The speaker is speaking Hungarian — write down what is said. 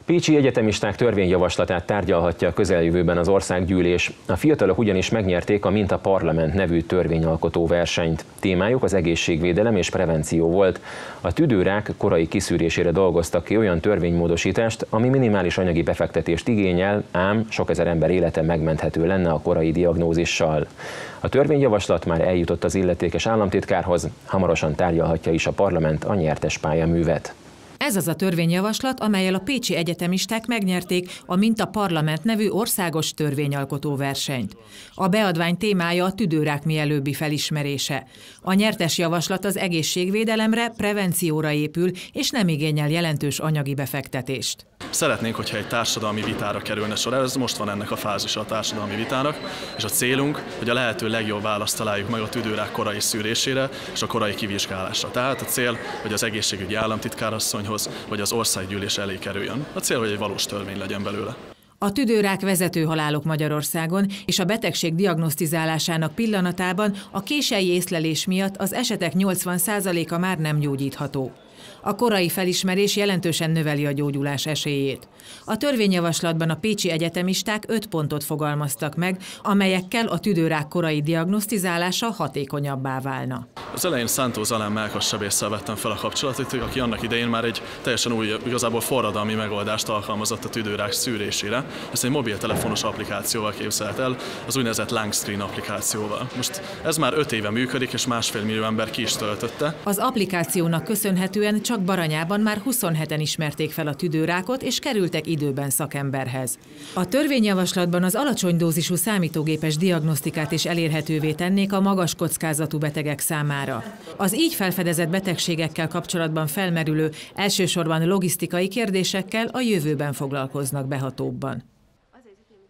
Pécsi egyetemisták törvényjavaslatát tárgyalhatja a közeljövőben az országgyűlés. A fiatalok ugyanis megnyerték a Mint a Parlament nevű törvényalkotó versenyt. Témájuk az egészségvédelem és prevenció volt. A tüdőrák korai kiszűrésére dolgoztak ki olyan törvénymódosítást, ami minimális anyagi befektetést igényel, ám sok ezer ember élete megmenthető lenne a korai diagnózissal. A törvényjavaslat már eljutott az illetékes államtitkárhoz, hamarosan tárgyalhatja is a parlament a nyertes pályaművet. Ez az a törvényjavaslat, amellyel a pécsi egyetemisták megnyerték a Mint a Parlament nevű országos törvényalkotó versenyt. A beadvány témája a tüdőrák mielőbbi felismerése. A nyertes javaslat az egészségvédelemre, prevencióra épül, és nem igényel jelentős anyagi befektetést. Szeretnénk, hogyha egy társadalmi vitára kerülne sor, ez most van ennek a fázisa a társadalmi vitának, és a célunk, hogy a lehető legjobb választ találjuk meg a tüdőrák korai szűrésére és a korai kivizsgálásra. Tehát a cél, hogy az egészségügyi államtitkárasszonyhoz vagy az országgyűlés elé kerüljön. A cél, hogy egy valós törvény legyen belőle. A tüdőrák vezető halálok Magyarországon, és a betegség diagnosztizálásának pillanatában a késői észlelés miatt az esetek 80%-a már nem gyógyítható. A korai felismerés jelentősen növeli a gyógyulás esélyét. A törvényjavaslatban a pécsi egyetemisták 5 pontot fogalmaztak meg, amelyekkel a tüdőrák korai diagnosztizálása hatékonyabbá válna. Az elején Szántó Zalán melkassebésszel vettem fel a kapcsolatot, aki annak idején már egy teljesen új, igazából forradalmi megoldást alkalmazott a tüdőrák szűrésére. Ezt egy mobiltelefonos applikációval képzelt el, az úgynevezett Langscreen applikációval. Most ez már 5 éve működik, és 1,5 millió ember ki is töltötte. Az applikációnak köszönhetően csak Baranyában már 27-en ismerték fel a tüdőrákot, és kerültek időben szakemberhez. A törvényjavaslatban az alacsony dózisú számítógépes diagnosztikát is elérhetővé tennék a magas kockázatú betegek számára. Az így felfedezett betegségekkel kapcsolatban felmerülő, elsősorban logisztikai kérdésekkel a jövőben foglalkoznak behatóbban.